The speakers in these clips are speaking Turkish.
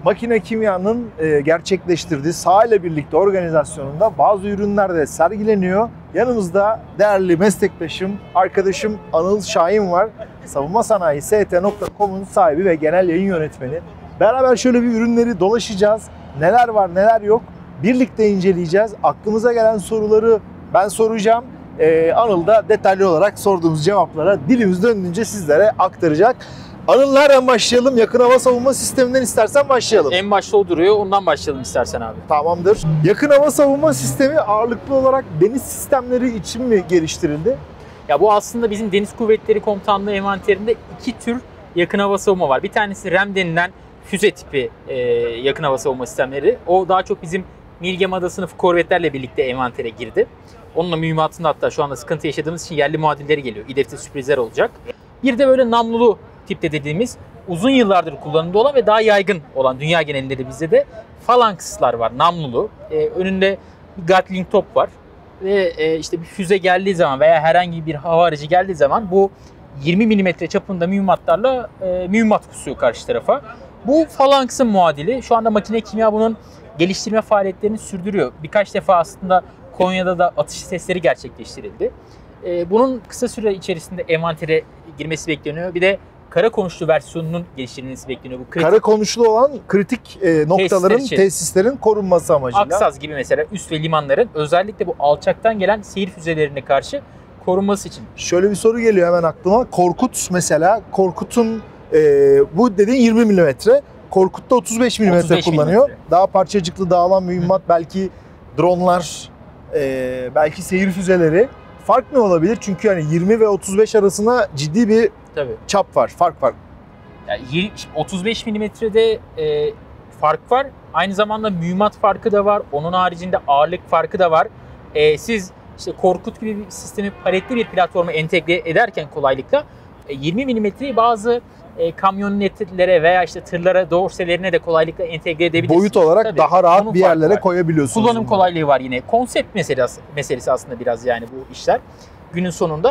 Makine Kimya'nın gerçekleştirdiği sahayla birlikte organizasyonunda bazı ürünler de sergileniyor. Yanımızda değerli meslektaşım, arkadaşım Anıl Şahin var. Savunma Sanayi ST.com'un sahibi ve genel yayın yönetmeni. Beraber şöyle bir ürünleri dolaşacağız. Neler var, neler yok. Birlikte inceleyeceğiz. Aklımıza gelen soruları ben soracağım. Anıl da detaylı olarak sorduğumuz cevaplara dilimiz döndüğünce sizlere aktaracak. Anıl, nereden başlayalım? Yakın hava savunma sisteminden istersen başlayalım. En başta o duruyor. Ondan başlayalım istersen abi. Tamamdır. Yakın hava savunma sistemi ağırlıklı olarak deniz sistemleri için mi geliştirildi? Ya bu aslında bizim Deniz Kuvvetleri Komutanlığı envanterinde iki tür yakın hava savunma var. Bir tanesi RAM denilen füze tipi yakın hava savunma sistemleri. O daha çok bizim Milgem sınıfı korvetlerle birlikte envantere girdi. Onunla mühimmatında hatta şu anda sıkıntı yaşadığımız için yerli muadilleri geliyor. İDEF'te sürprizler olacak. Bir de böyle namlulu tipte dediğimiz uzun yıllardır kullanımda olan ve daha yaygın olan dünya genelinde de bizde de Phalanx'lar var, namlulu. Önünde bir Gatling top var ve işte bir füze geldiği zaman veya herhangi bir hava aracı geldiği zaman bu 20 mm çapında mühimmatlarla mühimmat kusuyor karşı tarafa. Bu Phalanx'ın muadili. Şu anda Makine Kimya bunun geliştirme faaliyetlerini sürdürüyor. Birkaç defa aslında Konya'da da atış testleri gerçekleştirildi. Bunun kısa süre içerisinde envantere girmesi bekleniyor. Bir de kara konuşlu versiyonunun geliştirilmesi bekleniyor. Bu kara konuşlu olan kritik noktaların, tesislerin korunması amacıyla. Aksaz gibi mesela üst ve limanların özellikle bu alçaktan gelen seyir füzelerine karşı korunması için. Şöyle bir soru geliyor hemen aklıma. Korkut mesela, Korkut'un bu dediğin 20 mm. Korkut'ta 35 mm kullanıyor. Daha parçacıklı dağılan mühimmat, belki dronlar, belki seyir füzeleri. Fark ne olabilir? Çünkü hani 20 ve 35 arasında ciddi bir çap var, fark var. Yani 35 milimetrede fark var. Aynı zamanda mühimmat farkı da var. Onun haricinde ağırlık farkı da var. Siz işte Korkut gibi bir sistemi paletli bir platforma entegre ederken kolaylıkla 20 milimetreyi bazı kamyonetlere veya işte tırlara, dorselerine de kolaylıkla entegre edebilirsiniz. Boyut olarak daha rahat bir yerlere koyabiliyorsunuz. Kullanım kolaylığı var yine. Konsept meselesi aslında biraz yani bu işler. Günün sonunda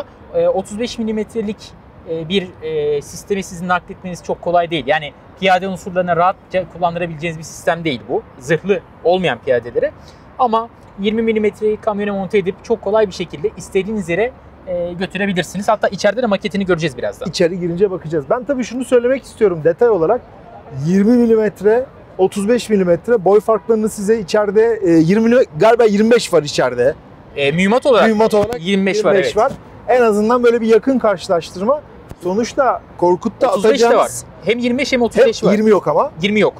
35 milimetrelik bir sistemi sizin nakletmeniz çok kolay değil. Yani piyade unsurlarına rahatça kullandırabileceğiniz bir sistem değil bu. Zırhlı olmayan piyadelere. Ama 20 milimetreyi kamyona monte edip çok kolay bir şekilde istediğiniz yere götürebilirsiniz. Hatta içeride de maketini göreceğiz birazdan. İçeri girince bakacağız. Ben tabii şunu söylemek istiyorum detay olarak. 20 mm, 35 mm boy farklarını size içeride 20 galiba 25 var içeride. Mühimmat olarak 25 var. Evet. En azından böyle bir yakın karşılaştırma. Sonuçta Korkut'ta 35 de var. Hem 25 hem 35 var. 20 yok ama. 20 yok.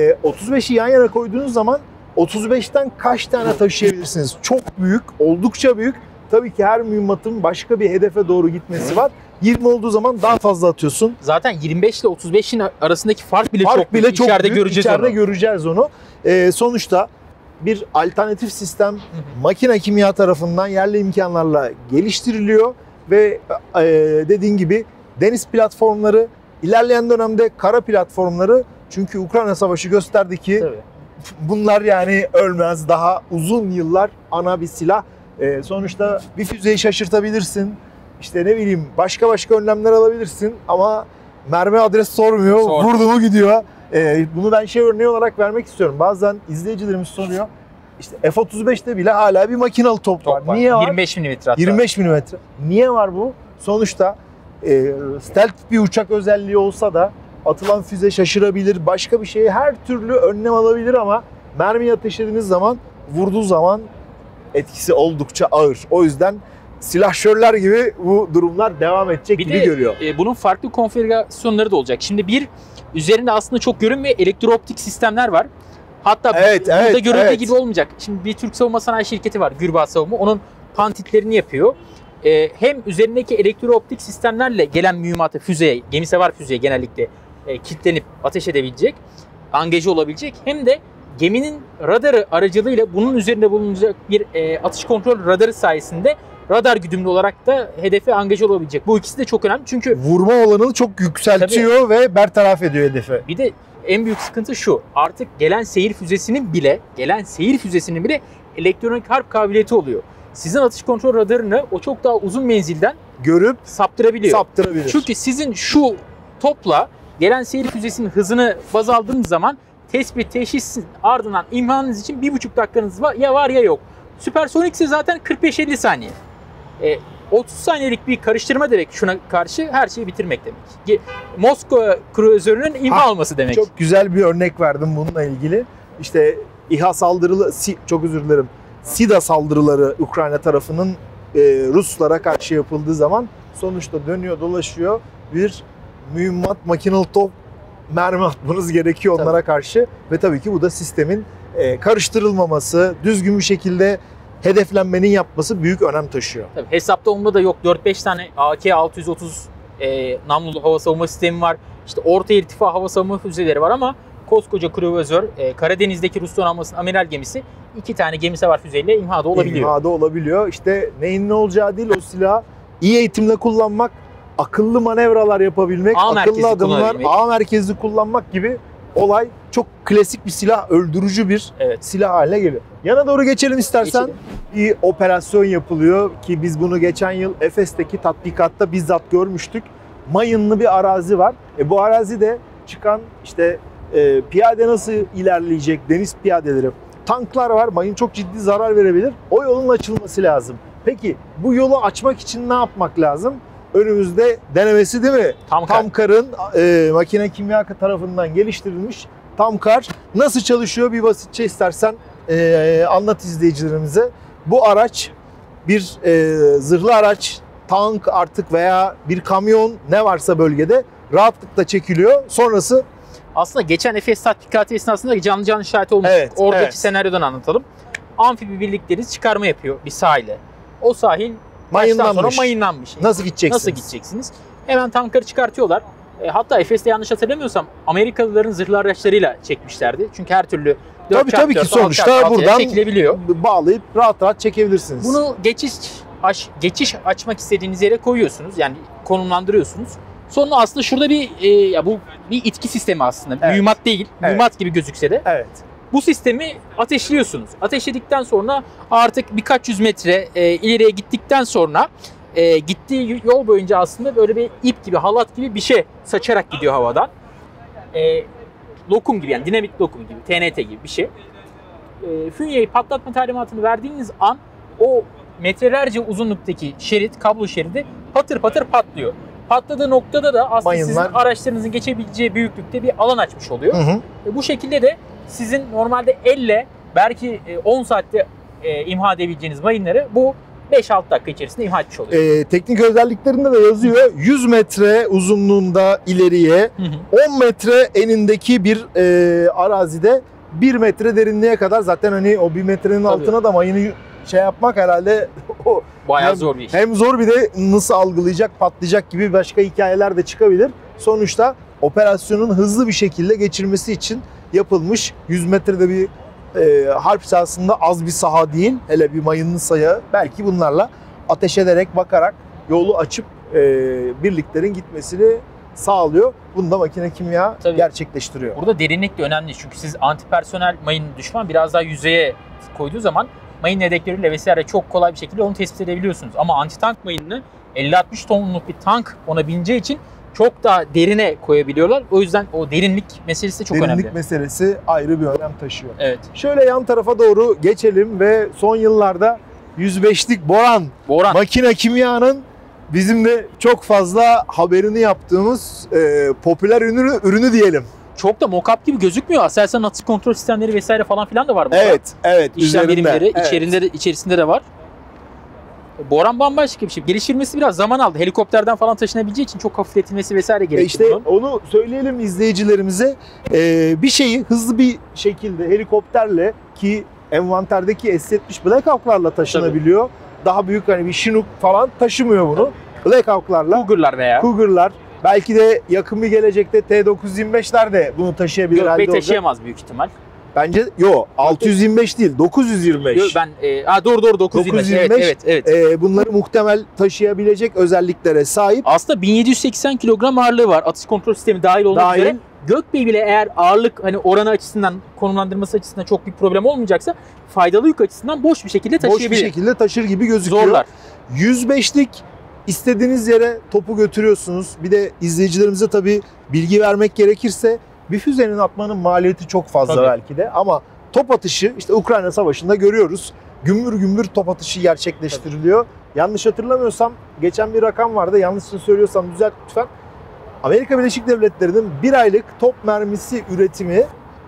35'i yan yana koyduğunuz zaman 35'ten kaç tane taşıyabilirsiniz? Çok büyük, oldukça büyük. Tabii ki her mühimmatın başka bir hedefe doğru gitmesi var. 20 olduğu zaman daha fazla atıyorsun. Zaten 25 ile 35'in arasındaki fark bile çok büyük. İçeride göreceğiz onu. Sonuçta bir alternatif sistem Makine Kimya tarafından yerli imkanlarla geliştiriliyor ve dediğin gibi deniz platformları, ilerleyen dönemde kara platformları, çünkü Ukrayna Savaşı gösterdi ki bunlar yani ölmez, daha uzun yıllar ana bir silah. Sonuçta bir füzeyi şaşırtabilirsin, işte ne bileyim başka önlemler alabilirsin ama mermi adres sormuyor, vurdu mu gidiyor. Bunu ben örneği olarak vermek istiyorum. Bazen izleyicilerimiz soruyor, işte F-35'te bile hala bir makinalı top var. Niye var? 25 mm hatta. 25 mm. Niye var bu? Sonuçta stealth bir uçak özelliği olsa da atılan füze şaşırabilir, başka bir şeye her türlü önlem alabilir ama mermi ateşlediğiniz zaman, vurduğu zaman etkisi oldukça ağır. O yüzden silahşörler gibi bu durumlar devam edecek gibi görüyor. Bunun farklı konfigürasyonları da olacak. Şimdi üzerinde aslında çok görünmeyen elektrooptik sistemler var. Hatta burada görüldüğü gibi olmayacak. Şimdi bir Türk savunma sanayi şirketi var, Gürbağ Savunma. Onun pantitlerini yapıyor. Hem üzerindeki elektrooptik sistemlerle gelen mühimmatı füzeye, gemisevar füzeye genellikle kilitlenip ateş edebilecek, angaje olabilecek. Hem de geminin radarı aracılığıyla bunun üzerinde bulunacak bir atış kontrol radarı sayesinde radar güdümlü olarak da hedefe angaje olabilecek. Bu ikisi de çok önemli çünkü vurma olanını çok yükseltiyor ve bertaraf ediyor hedefe. Bir de en büyük sıkıntı şu: artık gelen seyir füzesinin bile elektronik harp kabiliyeti oluyor. Sizin atış kontrol radarını o çok daha uzun menzilden görüp saptırabiliyor. Saptırabilir. Çünkü sizin şu topla gelen seyir füzesinin hızını baz aldığınız zaman tespit, teşhisin ardından imhanınız için 1,5 dakikanız var ya yok. Süpersonik ise zaten 45-50 saniye. 30 saniyelik bir karıştırma demek şuna karşı her şeyi bitirmek demek. Moskova kruzörünün imha alması demek. Çok güzel bir örnek verdim bununla ilgili. İşte İHA saldırıları, çok özür dilerim, SİDA saldırıları Ukrayna tarafının Ruslara karşı yapıldığı zaman sonuçta dönüyor dolaşıyor bir mühimmat, makinalı top, mermi atmanız gerekiyor onlara karşı ve tabii ki bu da sistemin karıştırılmaması, düzgün bir şekilde hedeflenmenin yapması büyük önem taşıyor. Tabii hesapta onda da yok 4-5 tane AK-630 namlulu hava savunma sistemi var. İşte orta irtifa hava savunma füzeleri var ama koskoca kruvazör, Karadeniz'deki Rus donanmasının amiral gemisi 2 tane gemisevar füzeyle imhada olabiliyor. İmhada olabiliyor. İşte neyin ne olacağı değil, o silahı iyi eğitimle kullanmak, akıllı manevralar yapabilmek, akıllı adımlar, ağ merkezli kullanmak gibi olay çok klasik bir silah, öldürücü bir silah haline geliyor. Yana doğru geçelim istersen. Bir operasyon yapılıyor ki biz bunu geçen yıl Efes'teki tatbikatta bizzat görmüştük. Mayınlı bir arazi var. Bu arazide çıkan işte piyade nasıl ilerleyecek, deniz piyadeleri, tanklar var. Mayın çok ciddi zarar verebilir. O yolun açılması lazım. Peki bu yolu açmak için ne yapmak lazım? Önümüzde denemesi değil mi? Tamkar'ın makine kimya tarafından geliştirilmiş Tamkar nasıl çalışıyor bir basitçe istersen anlat izleyicilerimize. Bu araç bir zırhlı araç, tank artık veya bir kamyon ne varsa bölgede rahatlıkla çekiliyor. Sonrası aslında geçen Efes tatbikatı esnasında canlı şahit olmuştuk. Evet, oradaki senaryodan anlatalım. Amfibi birlikleri çıkarma yapıyor bir sahile. O sahil baştan sonra mayınlanmış. Nasıl gideceksiniz? Hemen tankları çıkartıyorlar. Hatta Efes'te yanlış hatırlamıyorsam Amerikalıların zırhlı araçlarıyla çekmişlerdi. Çünkü her türlü 4x4, tabii ki sonuçta buradan çekilebiliyor. Bağlayıp rahat çekebilirsiniz. Bunu geçiş açmak istediğiniz yere koyuyorsunuz. Yani konumlandırıyorsunuz. Sonra aslında şurada bu bir itki sistemi aslında. Evet. Mühimmat değil. Evet. Mühimmat gibi gözükse de. Evet. Bu sistemi ateşliyorsunuz. Ateşledikten sonra artık birkaç yüz metre ileriye gittikten sonra gittiği yol boyunca aslında böyle bir ip gibi, halat gibi bir şey saçarak gidiyor havadan. Lokum gibi, yani dinamit lokum gibi, TNT gibi bir şey. Fünyeyi patlatma talimatını verdiğiniz an o metrelerce uzunluktaki şerit, kablo şeridi patır patır patlıyor. Patladığı noktada da aslında sizin araçlarınızın geçebileceği büyüklükte bir alan açmış oluyor. Bu şekilde de sizin normalde elle belki 10 saatte imha edebileceğiniz mayınları bu 5-6 dakika içerisinde imha etmiş oluyor. Teknik özelliklerinde de yazıyor. 100 metre uzunluğunda ileriye, 10 metre enindeki bir arazide 1 metre derinliğe kadar, zaten hani o 1 metrenin altına da mayını yapmak herhalde bayağı zor bir iş. Hem zor, bir de nasıl algılayacak, patlayacak gibi başka hikayeler de çıkabilir. Sonuçta operasyonun hızlı bir şekilde geçirmesi için yapılmış. 100 metrede bir harp sahasında az bir saha değil. Hele bir mayınlı saha. Belki bunlarla ateş ederek, bakarak yolu açıp birliklerin gitmesini sağlıyor. Bunu da makine kimya gerçekleştiriyor. Burada derinlik de önemli. Çünkü siz antipersonel mayın düşman biraz daha yüzeye koyduğu zaman mayın yedekleriyle vesaire çok kolay bir şekilde onu tespit edebiliyorsunuz. Ama anti-tank mayınını 50-60 tonluk bir tank ona bineceği için çok daha derine koyabiliyorlar. O yüzden o derinlik meselesi de çok önemli. Derinlik meselesi ayrı bir önem taşıyor. Evet. Şöyle yan tarafa doğru geçelim ve son yıllarda 105'lik Boran. Makine kimyanın bizim de çok fazla haberini yaptığımız popüler ürünü diyelim. Çok da mock-up gibi gözükmüyor. Aselsan atış kontrol sistemleri vesaire falan filan da var burada. Evet. İşlem birimleri içerisinde de var. Boran bambaşka bir şey. Geliştirmesi biraz zaman aldı. Helikopterden falan taşınabileceği için çok hafifletilmesi vesaire gerekiyor. İşte onu söyleyelim izleyicilerimize. Bir şeyi hızlı bir şekilde helikopterle, ki envanterdeki S-70 Black Hawk'larla taşınabiliyor. Daha büyük hani bir Chinook falan taşımıyor bunu. Black Hawk'larla. Cougar'lar. Belki de yakın bir gelecekte T-925'ler de bunu taşıyabilir halde olacak. Taşıyamaz büyük ihtimal. Bence 625 değil, 925. Doğru 925. Evet. Bunları muhtemel taşıyabilecek özelliklere sahip. Aslında 1780 kilogram ağırlığı var. Atış kontrol sistemi dahil olmak üzere. Gökbey bile eğer ağırlık hani oranı açısından, konumlandırması açısından çok bir problem olmayacaksa faydalı yük açısından boş bir şekilde taşıyabilir. Boş bir şekilde taşır gibi gözüküyor. Zorlar. 105'lik istediğiniz yere topu götürüyorsunuz. Bir de izleyicilerimize tabii bilgi vermek gerekirse Bir füzenin atmanın maliyeti çok fazla Tabii. belki de ama top atışı işte Ukrayna Savaşı'nda görüyoruz. Gümbür gümbür top atışı gerçekleştiriliyor. Yanlış hatırlamıyorsam geçen bir rakam vardı. Yanlış söylüyorsam düzelt lütfen. Amerika Birleşik Devletleri'nin bir aylık top mermisi üretimi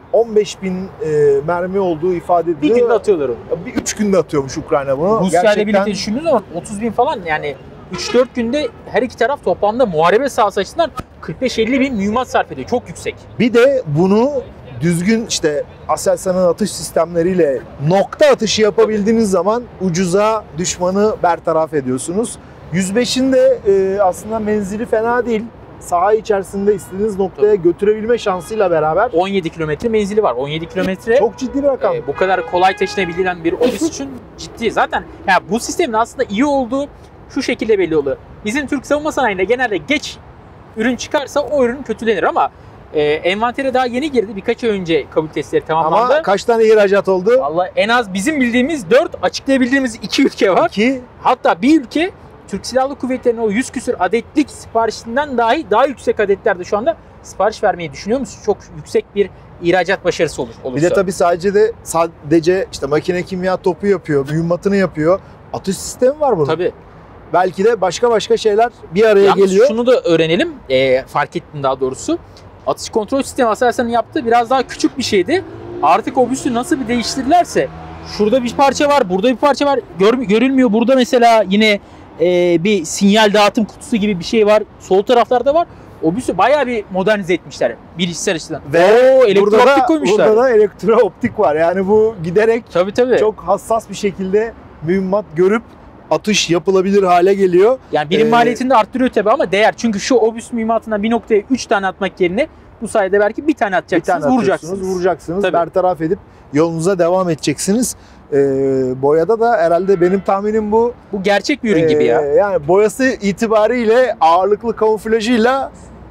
15.000 mermi olduğu ifade ediliyor. Bir günde atıyorlar onu. Bir 3 günde atıyormuş Ukrayna bunu. Rusya ile birlikte düşündüğünüz zaman 30 bin falan, yani 3-4 günde her iki taraf toplamda muharebe sahası açısından 45-50 bin mühimmat sarf ediyor. Çok yüksek. Bir de bunu düzgün işte Aselsan'ın atış sistemleriyle nokta atışı yapabildiğiniz zaman ucuza düşmanı bertaraf ediyorsunuz. 105'in de aslında menzili fena değil. Saha içerisinde istediğiniz noktaya götürebilme şansıyla beraber 17 kilometre menzili var. 17 kilometre çok ciddi bir rakam. bu kadar kolay taşınabilen bir obüs için ciddi. Zaten yani bu sistemin aslında iyi olduğu şu şekilde belli oluyor. Bizim Türk savunma sanayinde genelde geç ürün çıkarsa o ürün kötülenir ama envantere daha yeni girdi. Birkaç ay önce kabul testleri tamamlandı. Ama kaç tane ihracat oldu? Vallahi en az bizim bildiğimiz 4, açıklayabildiğimiz 2 ülke var. 2. Hatta bir ülke Türk Silahlı Kuvvetleri'nin o 100 küsür adetlik siparişinden dahi daha yüksek adetlerde şu anda sipariş vermeyi düşünüyor musun? Çok yüksek bir ihracat başarısı olursa. Bir de tabii sadece işte makine kimya topu yapıyor, mühimmatını yapıyor. Atış sistemi var bunun. Tabii. Belki de başka şeyler bir araya Yalnız geliyor. şunu da öğrenelim. Fark ettim daha doğrusu. Atış kontrol sistemi Aselsan'ın yaptığı biraz daha küçük bir şeydi. Artık o büsü nasıl bir değiştirdilerse, şurada bir parça var, burada bir parça var. Görülmüyor. Burada mesela yine bir sinyal dağıtım kutusu gibi bir şey var. Sol taraflarda var. O büsü bayağı bir modernize etmişler bilişsel açıdan. Ve elektro-optik koymuşlar. Burada da elektro-optik var. Yani bu giderek Tabii. çok hassas bir şekilde mühimmat görüp atış yapılabilir hale geliyor. Yani birim maliyetini de arttırıyor tabii ama değer. Çünkü şu obüs mühimmatından bir noktaya 3 tane atmak yerine bu sayede belki bir tane atacaksınız, vuracaksınız. Tabii. Bertaraf edip yolunuza devam edeceksiniz. Boyada da herhalde benim tahminim bu. Bu gerçek bir ürün gibi ya. Yani boyası itibariyle ağırlıklı kamuflajıyla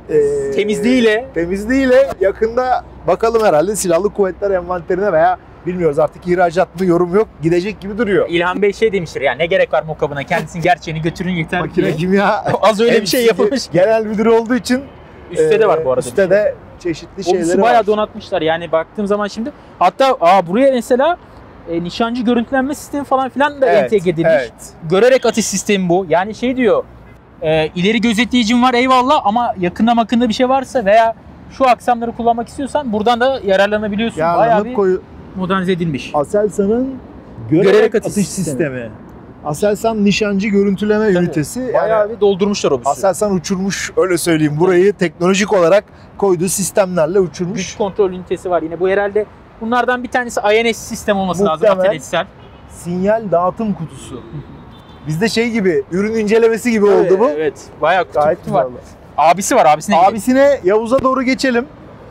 temizliğiyle yakında bakalım herhalde silahlı kuvvetler envanterine veya bilmiyoruz artık ihracat mı yorum yok gidecek gibi duruyor. İlhan Bey şey demiştir ya, ne gerek var mokabına, kendisinin gerçeğini götürün yeter Makine diye. kimya Az öyle bir şey yapılmış. Genel müdürü olduğu için Üstte de var bu arada. Üstte de çeşitli şeyleri var. Bayağı donatmışlar yani baktığım zaman şimdi. Hatta buraya mesela nişancı görüntülenme sistemi falan filan da entegre edilmiş. Evet. Görerek atış sistemi bu. Yani şey diyor, ileri gözetleyicim var eyvallah ama yakında bir şey varsa veya şu aksamları kullanmak istiyorsan buradan da yararlanabiliyorsun. Bayağı bir modernize edilmiş. Aselsan'ın görerek atış sistemi. Aselsan nişancı görüntüleme ünitesi. Bayağı bir doldurmuşlar o büsü. Aselsan uçurmuş öyle söyleyeyim. Burayı teknolojik olarak koyduğu sistemlerle uçurmuş. Güç kontrol ünitesi var yine. Bu herhalde bunlardan bir tanesi INS sistem olması lazım. Ateletsel. Sinyal dağıtım kutusu. Bizde şey gibi, ürün incelemesi gibi oldu bu. Evet. Bayağı Gayet kutu var. güzel. Abisi var. Abisine Yavuz'a doğru geçelim.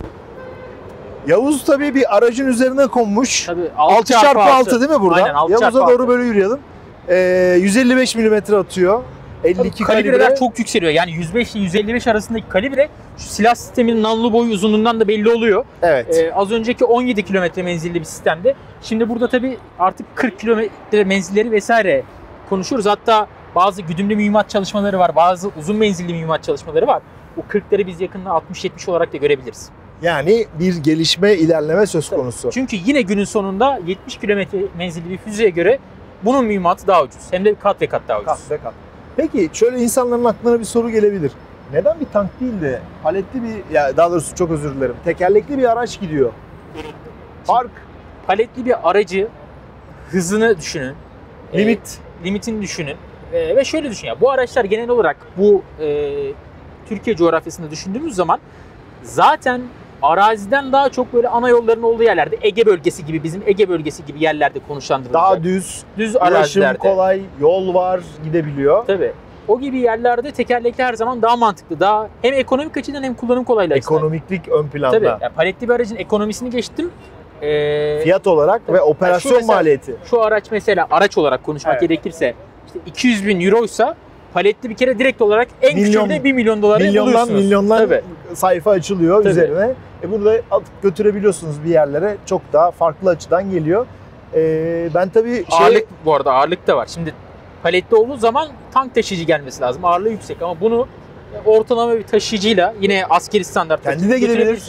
Yavuz tabii bir aracın üzerine konmuş. Tabii 6x6 değil mi burada? Aynen 6x6. Yavuz'a doğru böyle yürüyelim. 155 mm atıyor. 52 kalibreler çok yükseliyor. Yani 105 ile 155 arasındaki kalibre şu silah sisteminin namlu boyu uzunluğundan da belli oluyor. Evet. Az önceki 17 kilometre menzilli bir sistemdi. Şimdi burada tabii artık 40 kilometre menzilleri vesaire konuşuyoruz. Hatta bazı güdümlü mühimmat çalışmaları var. Bazı uzun menzilli mühimmat çalışmaları var. Bu 40'ları biz yakında 60-70 olarak da görebiliriz. Yani bir gelişme, ilerleme söz konusu. Çünkü yine günün sonunda 70 kilometre menzilli bir füzeye göre bunun mühimmatı daha ucuz. Hem de kat ve kat daha ucuz. Kat ve kat. Peki şöyle insanların aklına bir soru gelebilir. Neden bir tank değil de paletli bir, ya daha doğrusu çok özür dilerim, tekerlekli bir araç gidiyor? Fark. Paletli bir aracı hızını düşünün. Limitini düşünün. Ve şöyle düşün ya, bu araçlar genel olarak bu Türkiye coğrafyasında düşündüğümüz zaman zaten araziden daha çok böyle ana yolların olduğu yerlerde, Ege bölgesi gibi, bizim Ege bölgesi gibi yerlerde konuşlandırılacak. Daha düz arazilerde. kolay, yol var, gidebiliyor. Tabii. O gibi yerlerde tekerlekli her zaman daha mantıklı. Daha hem ekonomik açıdan hem kullanım kolaylığı açısından. Ekonomiklik ön planda. Tabii. Yani paletli bir aracın ekonomisini geçtim. Fiyat olarak ve operasyon maliyeti. Şu araç mesela, araç olarak konuşmak gerekirse işte 200 bin euroysa paletli bir kere direkt olarak en küçüğünde 1 milyon dolara buluyorsunuz. Milyonlar sayfa açılıyor üzerine. Bunu da atıp götürebiliyorsunuz bir yerlere. Çok daha farklı açıdan geliyor. Ben tabii ağırlık, bu arada ağırlık da var. Şimdi paletli olduğu zaman tank taşıyıcı gelmesi lazım. Ağırlığı yüksek ama bunu ortalama bir taşıyıcıyla yine askeri standart kendi de gidebilir.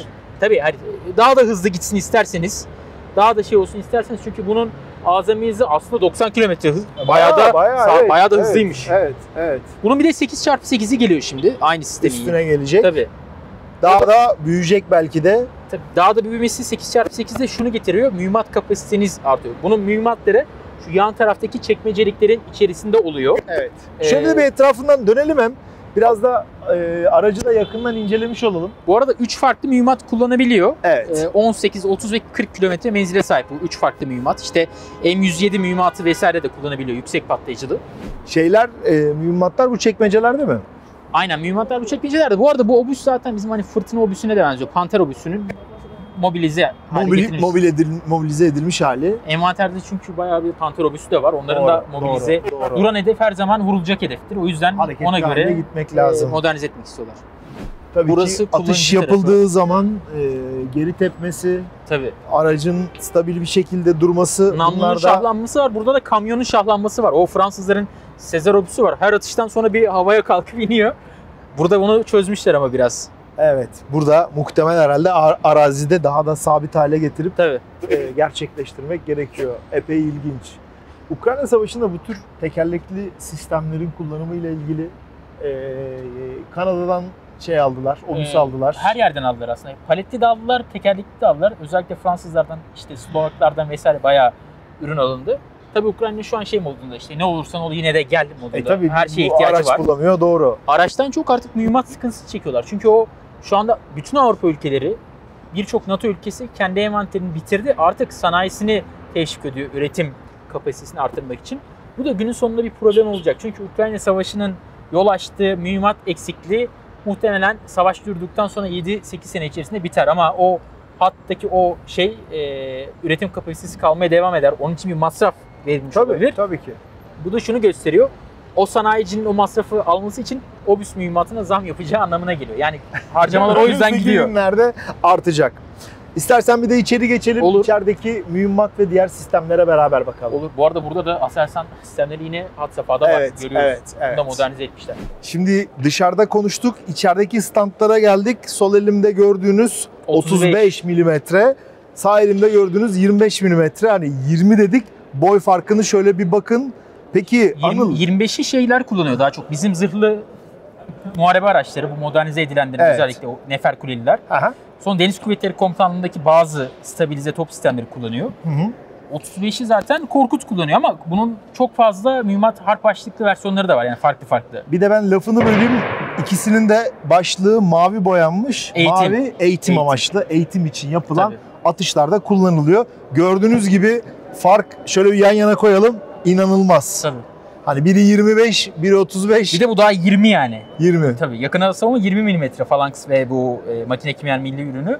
Tabii hani daha da hızlı gitsin isterseniz, daha da şey olsun isterseniz, çünkü bunun azami hızı aslında 90 km hız. Bayağı da hızlıymış. Evet. Bunun bir de 8x8'i geliyor şimdi aynı sistemi. Üstüne gelecek. Tabii. Daha da büyüyecek belki de. Tabii daha da büyümesi 8x8'de şunu getiriyor. Mühimmat kapasiteniz artıyor. Bunun mühimmatları şu yan taraftaki çekmeceliklerin içerisinde oluyor. Evet. Şöyle bir etrafından dönelim hem. Biraz da aracı da yakından incelemiş olalım. Bu arada 3 farklı mühimmat kullanabiliyor. Evet. 18, 30 ve 40 kilometre menzile sahip bu 3 farklı mühimmat. İşte M107 mühimmatı vesaire de kullanabiliyor. Yüksek patlayıcılı. Mühimmatlar bu çekmecelerde mi? Aynen, mühimmatlar bu çekmecelerde. Bu arada bu obüs zaten bizim hani fırtına obüsüne de benziyor. Panter obüsünün mobilize Mobilize edilmiş hali. Envanterde çünkü bayağı bir Panter obüsü de var. Onların da mobilize. Doğru. Duran hedef her zaman vurulacak hedeftir. O yüzden hareketli ona göre gitmek lazım. modernize etmek istiyorlar. Tabii Burası ki atış yapıldığı zaman geri tepmesi, tabii, aracın stabil bir şekilde durması, namlunun şahlanması var. Burada da kamyonun şahlanması var. O Fransızların Sezar obüsü var. Her atıştan sonra bir havaya kalkıp iniyor. Burada bunu çözmüşler ama biraz. Evet. Burada muhtemelen herhalde arazide daha da sabit hale getirip tabii gerçekleştirmek gerekiyor. Epey ilginç. Ukrayna Savaşı'nda bu tür tekerlekli sistemlerin kullanımı ile ilgili Kanada'dan aldılar, obüs aldılar. Her yerden aldılar aslında. Paletli de aldılar, tekerlekli de aldılar. Özellikle Fransızlardan, işte Slovaklardan vesaire bayağı ürün alındı. Tabii Ukrayna şu an modunda, işte ne olursan ol yine de gel modunda. Tabii her şeye ihtiyacı araç var. bulamıyor, doğru. Araçtan çok artık mühimmat sıkıntısı çekiyorlar. Çünkü o şu anda bütün Avrupa ülkeleri, birçok NATO ülkesi kendi envanterini bitirdi. Artık sanayisini teşvik ediyor üretim kapasitesini artırmak için. Bu da günün sonunda bir problem olacak. Çünkü Ukrayna Savaşı'nın yol açtığı mühimmat eksikliği muhtemelen savaş durduktan sonra 7-8 sene içerisinde biter. Ama o hattaki o üretim kapasitesi kalmaya devam eder. Onun için bir masraf verilmiş olabilir. Tabii ki. Bu da şunu gösteriyor. O sanayicinin o masrafı alması için obüs mühimmatına zam yapacağı anlamına geliyor. Yani harcamalar o yüzden gidiyor. Günlerde artacak. İstersen bir de içeri geçelim. Olur. İçerideki mühimmat ve diğer sistemlere beraber bakalım. Olur. Bu arada burada da Aselsan sistemleri yine had safhada var. Görüyoruz. Evet. Bunu da modernize etmişler. Şimdi dışarıda konuştuk. İçerideki standlara geldik. Sol elimde gördüğünüz 35 milimetre. Sağ elimde gördüğünüz 25 milimetre. Hani 20 dedik. Boy farkını şöyle bir bakın. Peki Anıl. 25'i şeyler kullanıyor daha çok. Bizim zırhlı muharebe araçları, bu modernize edilenlerin özellikle o nefer kuleliler. Aha. Son Deniz Kuvvetleri Komutanlığı'ndaki bazı stabilize top sistemleri kullanıyor. 35'i zaten Korkut kullanıyor ama bunun çok fazla mühimmat harp başlıklı versiyonları da var, yani farklı. Bir de ben lafını böleyim. İkisinin de başlığı mavi boyanmış. Mavi eğitim amaçlı, eğitim için yapılan atışlarda kullanılıyor. Gördüğünüz gibi fark şöyle bir yan yana koyalım. İnanılmaz. Tabii. Hani biri 25, biri 35. Bir de bu daha 20 yani. 20. Tabii yakın hava savunma 20 mm falanks ve bu makine kimya milli ürünü.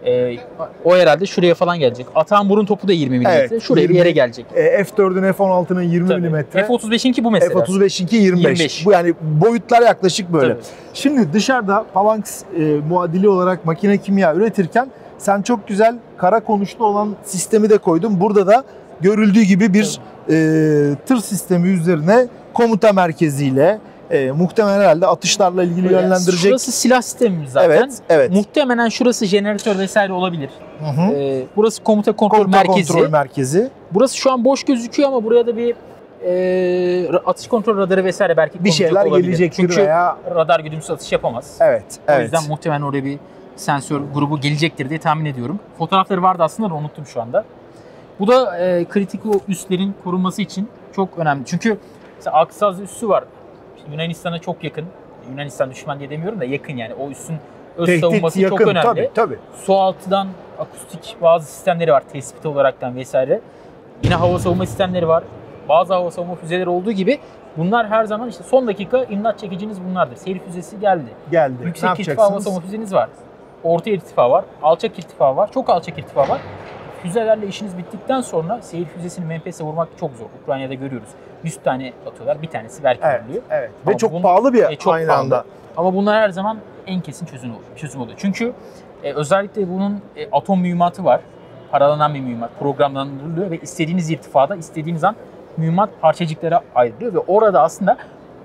O herhalde şuraya falan gelecek. Atağın burun topu da 20 mm. Evet, şuraya 20, bir yere gelecek. F4'ün F-16'nın 20 mm. F-35'inki bu mesela. F-35'inki 25. Bu yani boyutlar yaklaşık böyle. Tabii. Şimdi dışarıda Phalanx muadili olarak makine kimya üretirken sen çok güzel kara konuşlu olan sistemi de koydun. Burada da görüldüğü gibi bir tır sistemi üzerine komuta merkeziyle muhtemelen herhalde atışlarla ilgili yönlendirecek. Şurası silah sistemimiz zaten. Evet. Muhtemelen şurası jeneratör vesaire olabilir. Burası komuta kontrol merkezi. Burası şu an boş gözüküyor ama buraya da bir atış kontrol radarı vesaire belki bir şeyler olabilir. Gelecektir Çünkü veya radar güdümsüz atış yapamaz. Evet. O yüzden muhtemelen oraya bir sensör grubu gelecektir diye tahmin ediyorum. Fotoğrafları vardı aslında da unuttum şu anda. Bu da kritik o üslerin korunması için çok önemli. Çünkü mesela Aksaz üssü var. Yunanistan'a çok yakın. Yunanistan düşman diye demiyorum da yakın yani. O üssün öz savunması yakın, çok önemli. Tabii. Su altından akustik bazı sistemleri var tespit olaraktan vesaire. Yine hava savunma sistemleri var. Bazı hava savunma füzeleri olduğu gibi bunlar her zaman işte son dakika imdat çekiciniz bunlardır. Seyir füzesi geldi. Yüksek irtifa hava savunma füzeniz var. Orta irtifa var. Alçak irtifa var. Çok alçak irtifa var. Füzelerle işiniz bittikten sonra seyir füzesini menfese vurmak çok zor. Ukrayna'da görüyoruz. 100 tane atıyorlar. Bir tanesi belki vuruluyor. Evet. Ve çok pahalı bir aynı pahalı. anda. Ama bunlar her zaman en kesin çözüm oluyor. Çünkü özellikle bunun atom mühimmatı var. Paralanan bir mühimmat. Programlandırılıyor ve istediğiniz irtifada, istediğiniz an mühimmat parçacıklara ayrılıyor ve orada aslında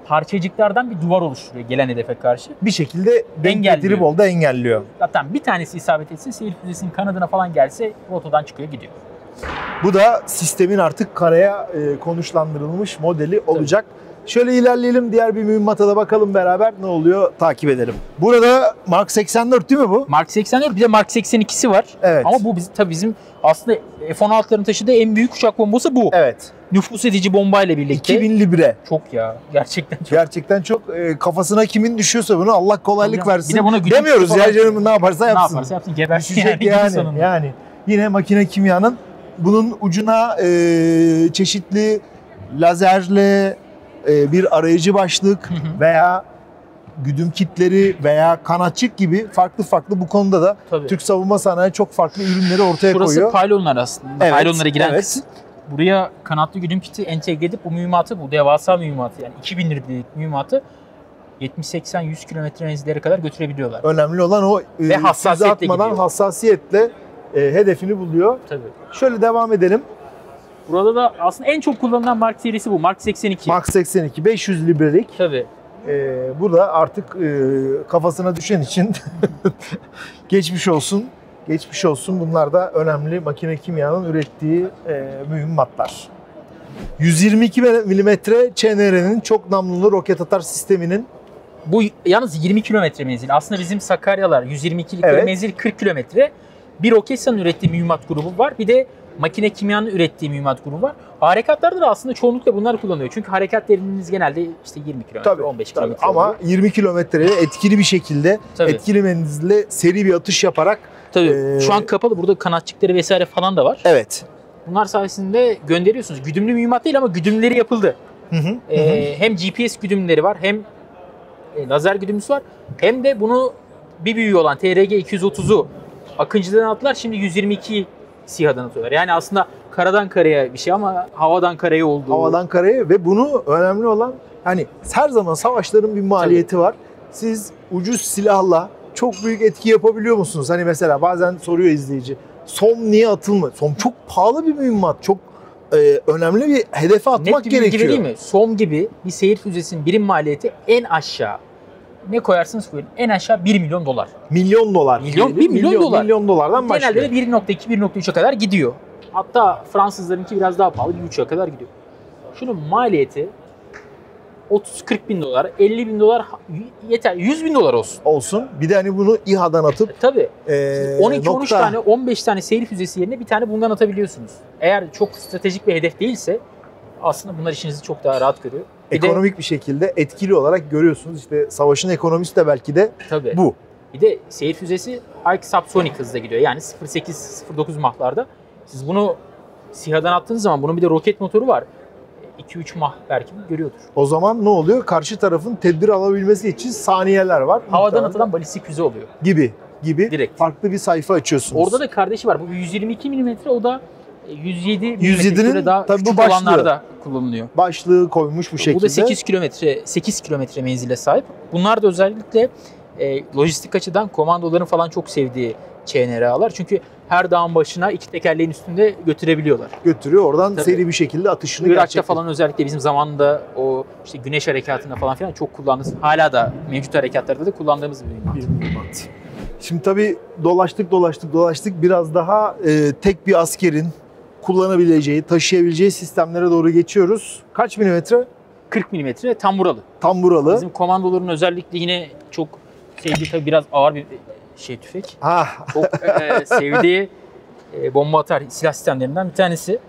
parçacıklardan bir duvar oluşturuyor gelen hedefe karşı. Bir şekilde denk getirip olda engelliyor. Zaten bir tanesi isabet etse seyir füzesinin kanadına falan gelse rotadan çıkıyor gidiyor. Bu da sistemin artık karaya konuşlandırılmış modeli olacak. Şöyle ilerleyelim, diğer bir mühimmata da bakalım beraber ne oluyor takip edelim. Burada Mark 84 değil mi bu? Mark 84 bir de Mark 82'si var. Evet. Ama bu tabii bizim aslında F-16'ların taşıdığı en büyük uçak bombası bu. Evet. Nüfuz edici bombayla birlikte. 2000 libre. Çok ya. Gerçekten çok. Gerçekten çok kafasına kimin düşüyorsa bunu Allah kolaylık versin. Bir de buna demiyoruz ya canım, ne yaparsa yapsın. Ne yaparsa yapsın gebersin yani yine makine kimyanın bunun ucuna çeşitli lazerle bir arayıcı başlık veya güdüm kitleri veya kanatçık gibi farklı bu konuda da tabii. Türk savunma sanayi çok farklı ürünleri ortaya koyuyor. Burası pylonlar aslında. Evet, Pylonlara giren evet. kısım. Buraya kanatlı güdüm kiti entegre edip bu mühimmatı, bu devasa mühimmatı yani 2000 liralık mühimmatı 70-80-100 kilometre menzillere kadar götürebiliyorlar. Önemli olan o ve hassasiyetle gidiyor. Hassasiyetle hedefini buluyor. Tabii. Şöyle devam edelim. Burada da aslında en çok kullanılan Mark serisi bu. Mark 82. Mark 82 500 librelik. Tabii. Burada artık kafasına düşen için geçmiş olsun. Geçmiş olsun. Bunlar da önemli makine kimyanın ürettiği mühimmatlar. 122 mm ÇNR'nin çok namlulu roket atar sisteminin. Bu yalnız 20 kilometre menzil. Aslında bizim Sakaryalar 122'lik evet. menzil 40 kilometre. Bir Roketsan'ın ürettiği mühimmat grubu var. Bir de makine kimyanın ürettiği mühimmat grubu var. Harekatlarda da aslında çoğunlukla bunlar kullanılıyor. Çünkü harekat derinliğiniz genelde işte 20 kilometre, 15 kilometre. Ama 20 kilometreye etkili bir şekilde, etkili menzille seri bir atış yaparak. Tabii. Şu an kapalı. Burada kanatçıkları vesaire falan da var. Evet. Bunlar sayesinde gönderiyorsunuz. Güdümlü mühimmat değil ama güdümleri yapıldı. Hem GPS güdümleri var, hem lazer güdümlüsü var. Hem de bunu bir büyüğü olan TRG 230'u Akıncı'dan attılar. Şimdi 122 SİHA'dan atıyorlar. Yani aslında karadan karaya bir şey ama havadan karaya olduğu. Havadan karaya ve bunu önemli olan, hani her zaman savaşların bir maliyeti var. Siz ucuz silahla çok büyük etki yapabiliyor musunuz? Hani mesela bazen soruyor izleyici. SOM niye atılmıyor? SOM çok pahalı bir mühimmat. Çok önemli bir hedefe atmak gerekiyor. Net bir bilgi vereyim mi? SOM gibi bir seyir füzesinin birim maliyeti en aşağı, ne koyarsanız koyun, en aşağı 1 milyon dolar. Milyon dolar. 1 milyon dolar. Milyon dolardan başlıyor. Genelde de 1.2-1.3'e kadar gidiyor. Hatta Fransızlarınki biraz daha pahalı, 1.3'e kadar gidiyor. Şunun maliyeti 30-40 bin dolar, 50 bin dolar yeter. 100 bin dolar olsun. Olsun. Bir de hani bunu İHA'dan atıp tabii. 12-13 tane, 15 tane seyir füzesi yerine bir tane bundan atabiliyorsunuz. Eğer çok stratejik bir hedef değilse aslında bunlar işinizi çok daha rahat görüyor. Ekonomik bir şekilde etkili olarak görüyorsunuz. İşte savaşın ekonomisi de belki de tabii. Bu. Bir de seyir füzesi High Subsonic hızda gidiyor. Yani 0.8-0.9 Mach'larda. Siz bunu SİHA'dan attığınız zaman bunun bir de roket motoru var. 2-3 Mach belki görüyordur. O zaman ne oluyor? Karşı tarafın tedbir alabilmesi için saniyeler var. Havadan atılan balistik füze oluyor. Gibi. Direkt. Farklı bir sayfa açıyorsunuz. Orada da kardeşi var. Bu 122 mm, o da 107'nin daha tabii küçük bu başlığı. olanlarda kullanılıyor. Başlığı koymuş bu şekilde. Bu da 8 kilometre menzile sahip. Bunlar da özellikle lojistik açıdan komandoların falan çok sevdiği ÇNRA'lar. Çünkü her dağın başına 2 tekerleğin üstünde götürebiliyorlar. Götürüyor. Oradan tabii. Seri bir şekilde atışını Irak'ta falan özellikle bizim zamanında o işte güneş harekatında falan filan çok kullandığımız, hala da mevcut harekatlarda da kullandığımız bir mühimmat. Şimdi tabii dolaştık. Biraz daha tek bir askerin kullanabileceği, taşıyabileceği sistemlere doğru geçiyoruz. Kaç milimetre? 40 milimetre tamburalı. Tamburalı. Bizim komandoların özellikle yine çok sevdiği, tabii biraz ağır bir tüfek. Çok sevdiği bomba atar silah sistemlerinden bir tanesi.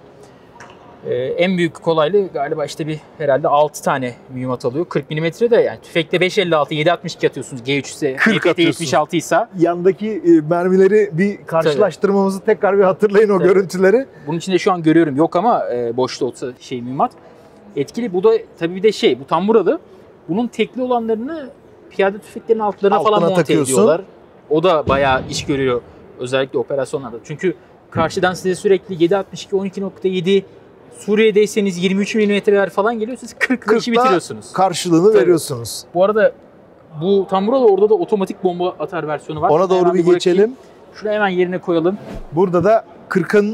En büyük kolaylığı galiba işte herhalde 6 tane mühimmat alıyor. 40 milimetre de yani tüfekte 5.56, 7.62 atıyorsunuz. G3 ise, GPT-76 ise. Yandaki mermileri bir karşılaştırmamızı tabii. Tekrar bir hatırlayın o tabii. Görüntüleri. Bunun içinde şu an görüyorum yok ama boşta olsa mühimmat. Etkili. Bu da tabii bir de bu tamburalı. Bunun tekli olanlarını piyade tüfeklerin altlarına falan monte ediyorlar. O da bayağı iş görüyor özellikle operasyonlarda. Çünkü karşıdan size sürekli 7.62, 12.7, Suriye'deyseniz 23 milimetreler falan geliyor. Siz 40'la bitiriyorsunuz. Karşılığını veriyorsunuz. Bu arada bu tamburalı, orada da otomatik bomba atar versiyonu var. Ona doğru bir geçelim. Şunu hemen yerine koyalım. Burada da 40'ın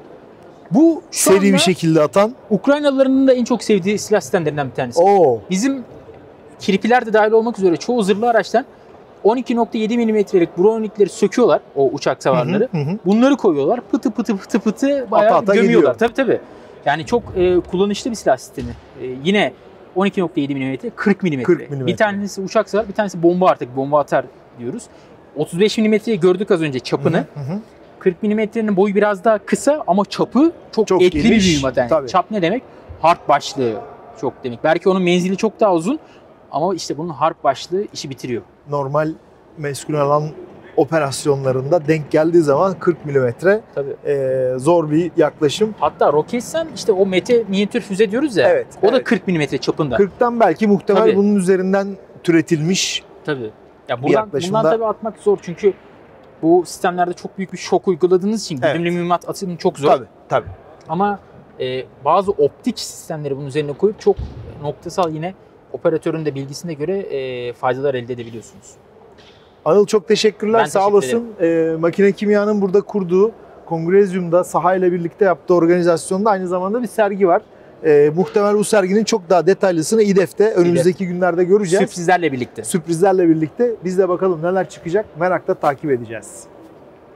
bu seri bir şekilde atan. Ukraynalıların da en çok sevdiği silah sistemlerinden bir tanesi. Bizim kirpiler de dahil olmak üzere çoğu zırhlı araçtan 12.7 milimetrelik Browning'leri söküyorlar, o uçak savarları. Bunları koyuyorlar. Pıtı pıtı pıtı pıtı bayağı ata gömüyorlar. gidiyor. Tabii. Yani çok kullanışlı bir silah sistemi. Yine 12.7 milimetre, 40 milimetre. Bir tanesi uçak savar, bir tanesi bomba, artık bomba atar diyoruz. 35 milimetreyi gördük az önce çapını. 40 milimetrenin boyu biraz daha kısa ama çapı çok etli geniş. bir mühimmat. Yani. Tabii. Çap ne demek? Harp başlığı çok demek. Belki onun menzili çok daha uzun ama işte bunun harp başlığı işi bitiriyor. Normal meskun alan operasyonlarında denk geldiği zaman 40 milimetre zor bir yaklaşım. Hatta Roketsan işte o Mete minyatür füze diyoruz ya. Evet, o da 40 milimetre çapında. 40'tan belki muhtemel Tabii. bunun üzerinden türetilmiş. Tabii. Ya bundan tabii atmak zor çünkü bu sistemlerde çok büyük bir şok uyguladığınız için güdümlü mühimmat atımı çok zor. Tabii. Ama bazı optik sistemleri bunun üzerine koyup çok noktasal, yine operatörün de bilgisine göre faydalar elde edebiliyorsunuz. Anıl çok teşekkürler. Ben Sağ teşekkür olasın. Makine Kimya'nın burada kurduğu Kongrezyum'da sahayla birlikte yaptığı organizasyonda aynı zamanda bir sergi var. Muhtemel bu serginin çok daha detaylısını İDEF'te önümüzdeki günlerde göreceğiz. Sürprizlerle birlikte. Sürprizlerle birlikte. Biz de bakalım neler çıkacak, merakla takip edeceğiz.